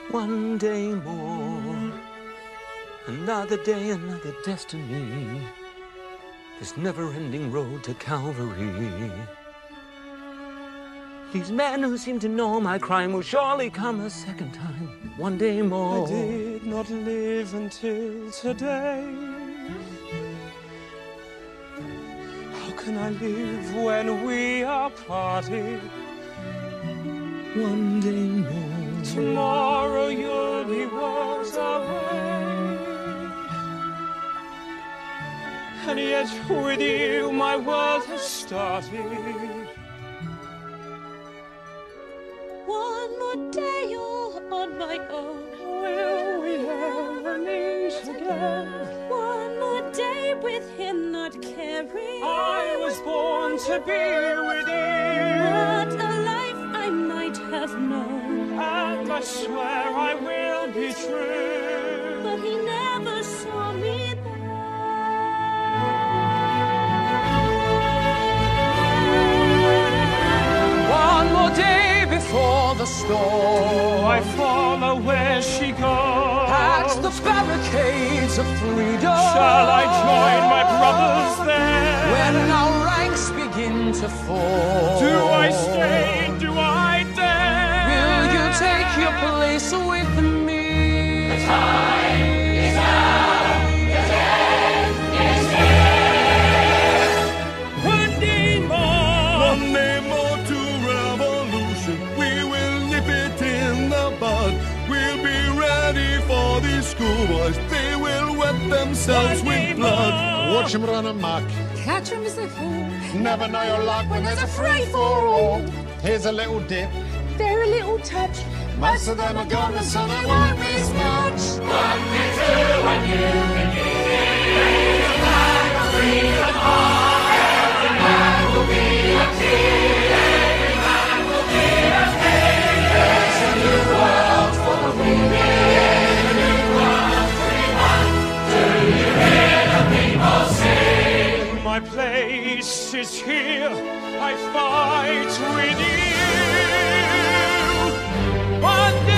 One day more, another day, another destiny. This never-ending road to Calvary. These men who seem to know my crime will surely come a second time. One day more. I did not live until today. How can I live when we are parted? One day more. Tomorrow you'll be worlds away. And yet with you my world has started. One more day all on my own. Will we ever meet again? One more day with him not caring. I was born to be with you. What a life I might have known. And I swear I will be true. But he never saw me there. One more day before the storm, I follow where she goes. At the barricades of freedom, shall I join my brothers there? When our ranks begin to fall, do I stay? Do I dare? Will you take your place with me? The time is now. The end is here. One day more. One day more to revolution. We will nip it in the bud. We'll be ready for these schoolboys. They will wet themselves with blood. Watch them run amok. Catch him as they fall. Never know your luck when there's a free-for-all. Here's a little dip. They're a little touch. Most of them are gone, and so they won't miss much. One day two, and you can give the flag of freedom on. Every man will be a king. Every man will be a king. There's a new world for the women. A new world for everyone. Do you hear the people sing? My place is here. I fight with you. One